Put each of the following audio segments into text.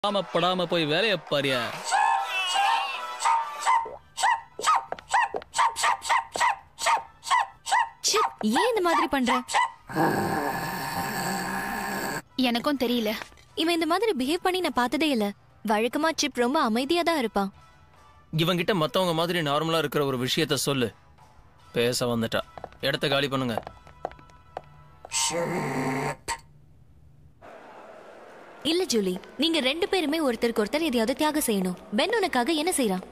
படாம போய் வேலைய பாரியா. ஏன் இந்த மாதிரி பண்ற? எனக்கும் தெரியல. இவன் இந்த மாதிரி பிஹேவ் பண்ணி நான் பார்த்ததே இல்ல. வழக்கமா சிப் ரொம்ப அமைதியா தான் இருப்பான். இவங்கிட்ட மத்தவங்க மாதிரி நார்மலா இருக்கிற ஒரு விஷயத்த சொல்லு. பேச வந்துட்டா. இடத்த காலி பண்ணுங்க. இல்ல ஜூலி, நீங்க ரெண்டு பேருமே ஒருத்தருக்கு ஒருத்தர் எதையாவது தியாகம் செய்யணும். பென் உனக்காக என்ன செய்யறான்?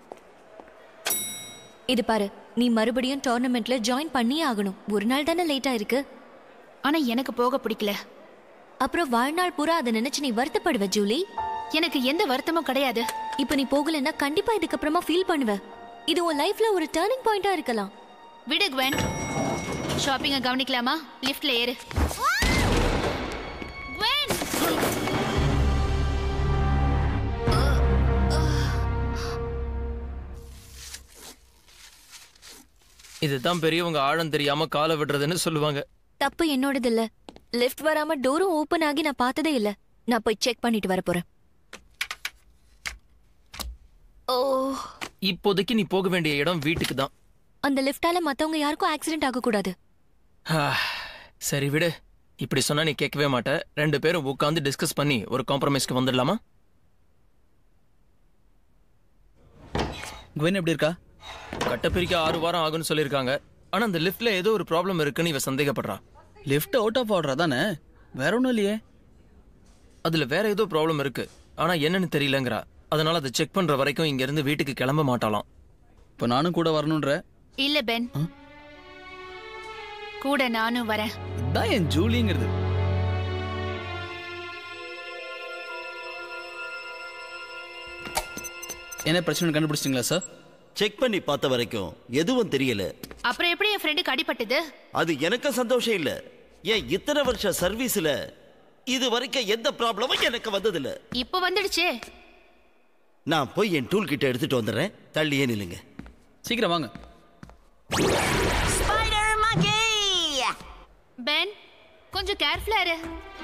இது பாரு, நீ மறுபடியும் டோர்னமெண்ட்ல ஜாயின் பண்ணியே ஆகணும். ஒரு நாள் தானே லேட்டா இருக்கு. ஆனா எனக்கு போக பிடிக்கல. அப்புறம் வாழ்நாள் பூரா அதை நினைச்சு நீ வருத்தப்படுவ ஜூலி. எனக்கு எந்த வருத்தமும் கிடையாது. இப்ப நீ போகலன்னா கண்டிப்பா இதுக்கப்புறமா ஃபீல் பண்ணுவ. இது உன் லைஃப்ல ஒரு டர்னிங் பாயிண்டா இருக்கலாம். விடு குவென். ஷாப்பிங்க கவனிக்கலாமா? லிஃப்ட்ல ஏறு. குவென். இதுதான் பெரியவங்க ஆழம் தெரியாம காலை விடுறதுன்னு சொல்லுவாங்க. தப்பு என்னோடது இல்ல. லிஃப்ட் வராம டோரும் ஓபன் ஆகி நான் பார்த்ததே இல்ல. நான் போய் செக் பண்ணிட்டு வர போறேன். ஓ, இப்போதைக்கு நீ போக வேண்டிய இடம் வீட்டுக்கு தான். அந்த லிஃப்டால மத்தவங்க யாருக்கும் ஆக்சிடென்ட் ஆக கூடாது. சரி விடு. இப்படி சொன்னா நீ கேட்கவே மாட்ட. ரெண்டு பேரும் உட்காந்து டிஸ்கஸ் பண்ணி ஒரு காம்ப்ரமைஸ்க்கு வந்துடலாமா? குவென் எப்படி இருக்கா? கட்ட பிரிக்க 6 வாரம் ஆகும்னு சொல்லியிருக்காங்க. ஆனா அந்த லிஃப்ட்ல ஏதோ ஒரு ப்ராப்ளம் இருக்குன்னு இவ சந்தேகப்படுறா. லிஃப்ட் அவுட் ஆஃப் ஆர்டரா தானே? வேற ஒன்றும் இல்லையே. அதுல வேற ஏதோ ப்ராப்ளம் இருக்கு. ஆனா என்னன்னு தெரியலங்கிறா. அதனால அதை செக் பண்ற வரைக்கும் இங்க இருந்து வீட்டுக்கு கிளம்ப மாட்டாளாம். இப்ப நானும் கூட வரணும்ன்ற? இல்ல பென், கூட நானும் வரேன். இதான் என் ஜூலிங்கிறது. என்ன பிரச்சனை கண்டுபிடிச்சிட்டீங்களா சார்? செக் பண்ணி பார்த்த வரைக்கும் எதுவும் தெரியல. அப்புறம் எப்படி என் ஃப்ரெண்டுக்கு அடிபட்டது? அது எனக்கு சந்தோஷம் இல்ல. ஏன் இத்தனை வருஷ சர்வீஸ்ல இது வரைக்கும் எந்த ப்ராப்ளமும் எனக்கு வந்ததில்ல. இப்போ வந்துடுச்சே. நான் போய் என் டூல் கிட்ட எடுத்துட்டு வந்துடுறேன். தள்ளியே நில்லுங்க. சீக்கிரம் வாங்க. பென், கொஞ்சம் கேர்ஃபுல்லா இரு.